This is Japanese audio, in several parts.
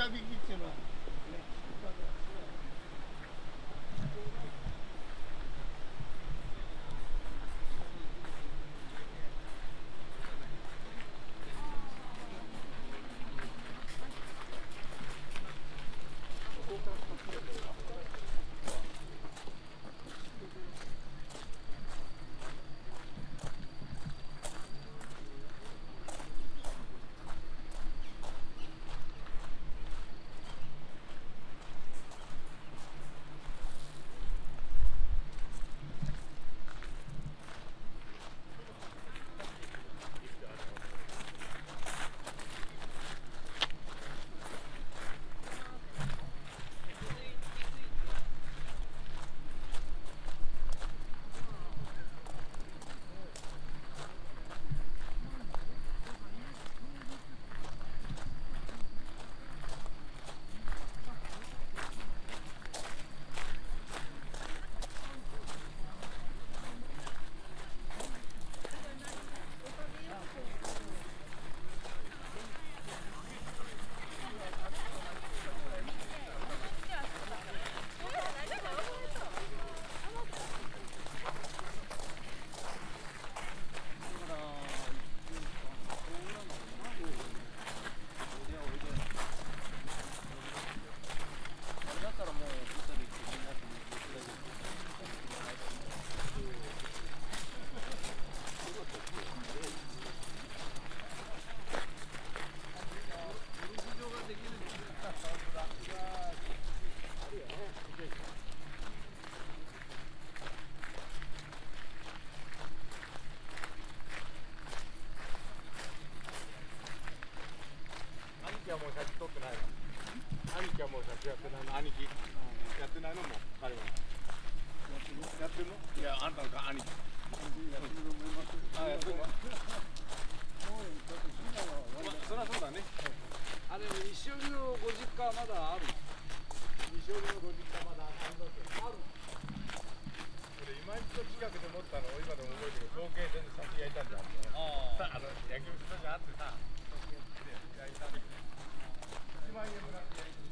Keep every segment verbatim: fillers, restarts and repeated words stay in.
引きっていうのは、ね、兄貴はもう写真撮ってないの。兄貴はもう写真やってないの。兄貴やってないのも彼はやってるの。いや、あんたのか兄貴やってると思います。あ、やってるの。そりゃそうだね。 あれ、西荻のご実家はまだあるの？ 西荻のご実家まだあるの。ある。俺今一度近くで持ったのを今でも覚えてる。造形線で先焼いたんだ。ああ。あの焼き肉とじゃあってさ。焼いたんだ。いちまんえんもらって焼いて。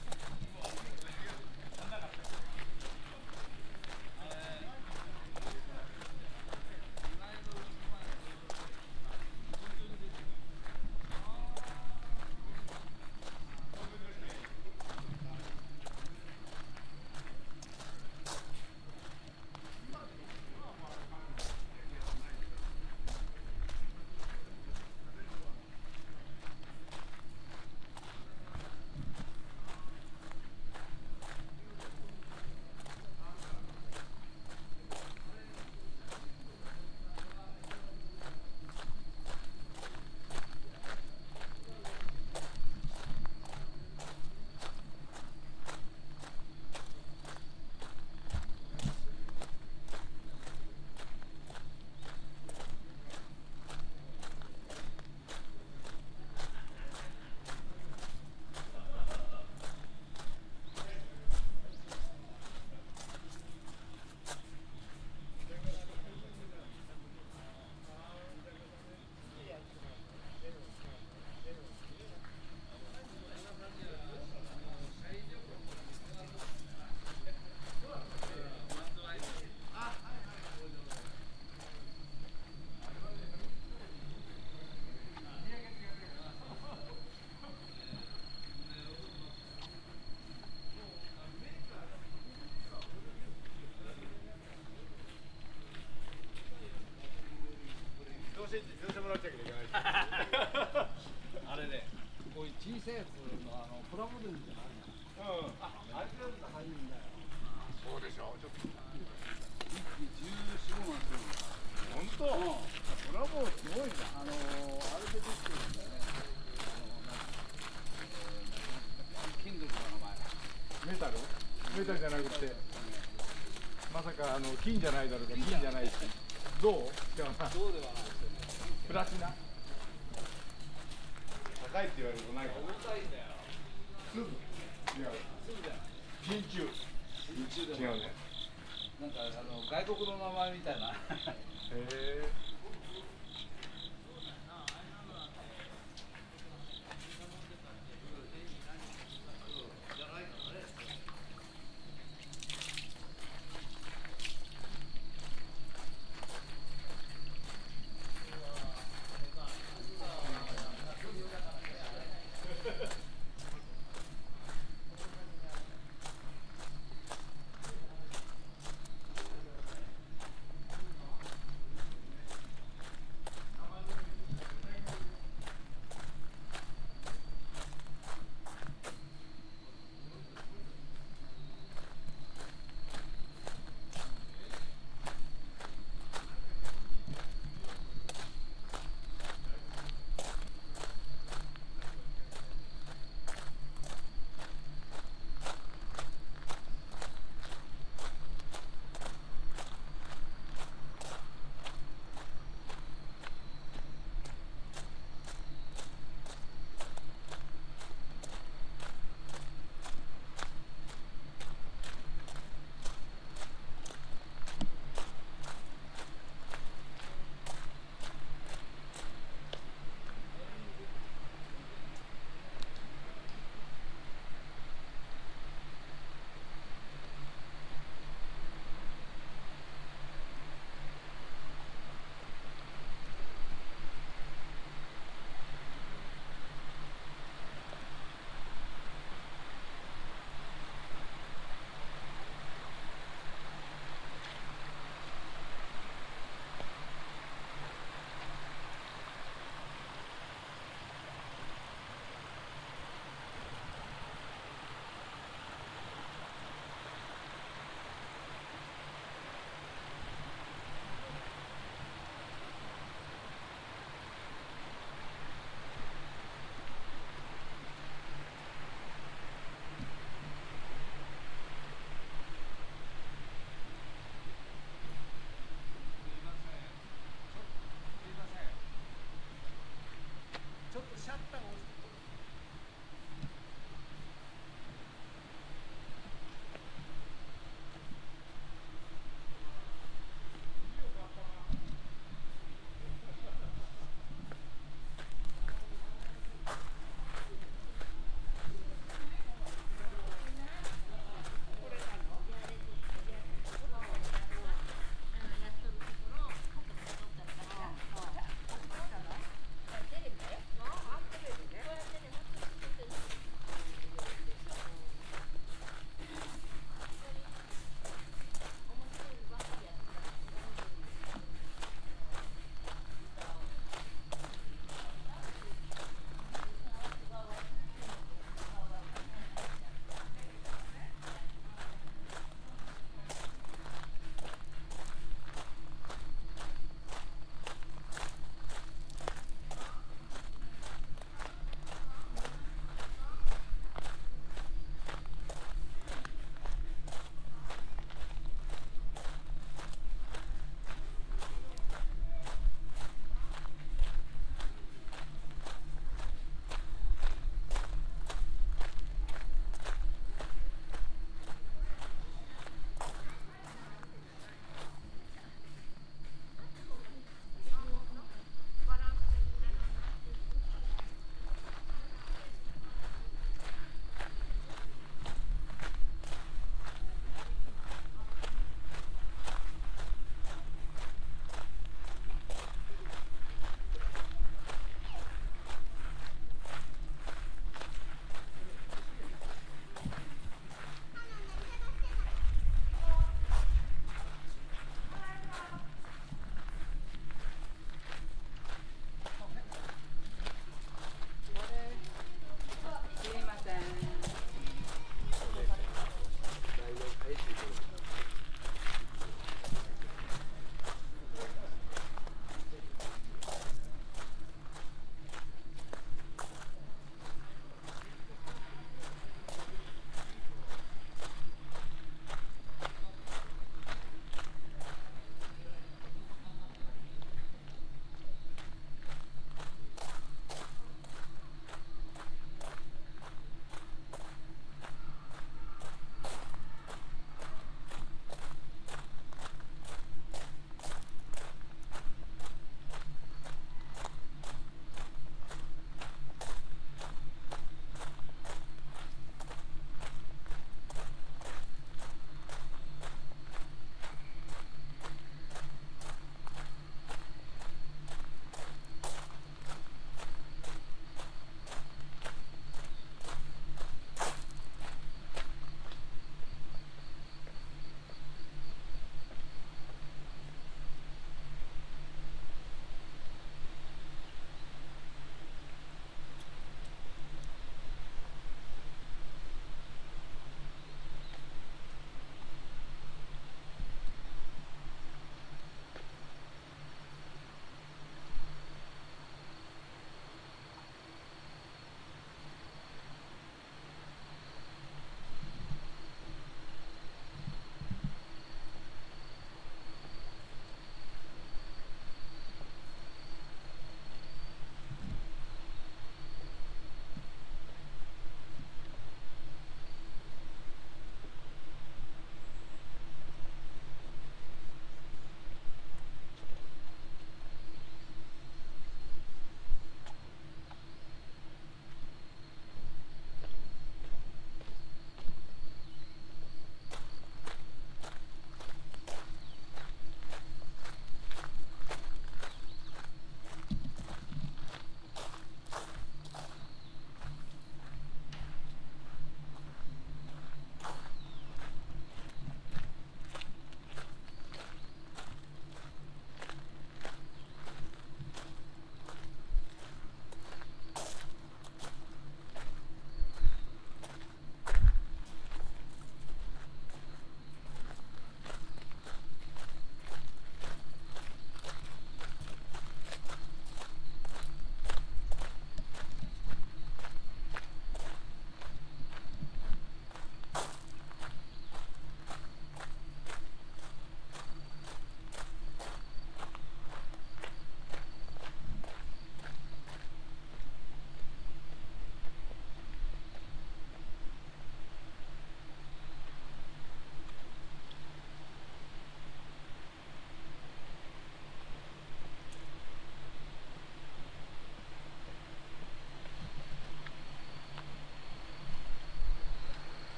あれね、こういう小さいやつのあのプラモデルじゃないの。うん。あ、あれだと入るんだよ。 そうでしょ。ちょっと。 一気じゅうよん、ごまんするんだ。 本当。うん。それはもうすごいじゃん。 あのー、あれでできてるんだよね。あの、金属の名前。 メタル？メタルじゃなくて。まさかあの金じゃないだろうか。銀じゃないし。銅？違うな。 銅ではないですよね。 プラチナ。高いって言われるとないかな。 重たいんだよ。 すぐ。違う。 すぐじゃない。 真鍮。 真鍮でも。 違うね。 なんかあの外国の名前みたいな。へえ。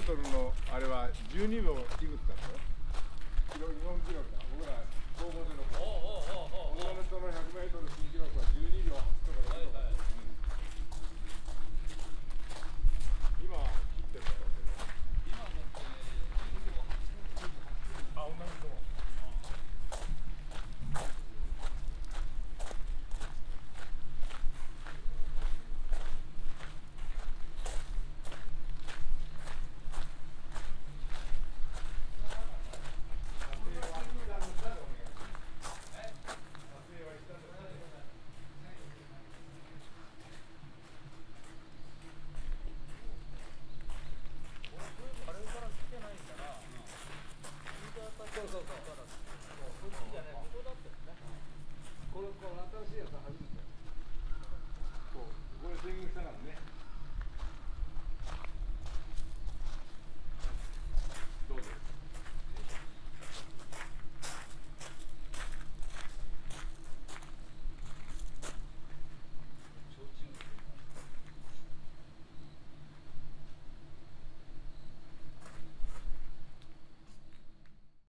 トルのあれはじゅうにびょういくつだったの？日本記録だ。僕ら高校での女の人のひゃくメートル新記録はじゅうにびょうとかで、今は切ってるだろうけど。 今だってじゅうにびょうあ、女の人も。 そうそうそう。こっちじゃない、ここだったよね。これ、この新しいやつ初めて。 そう、これスイングしたからね。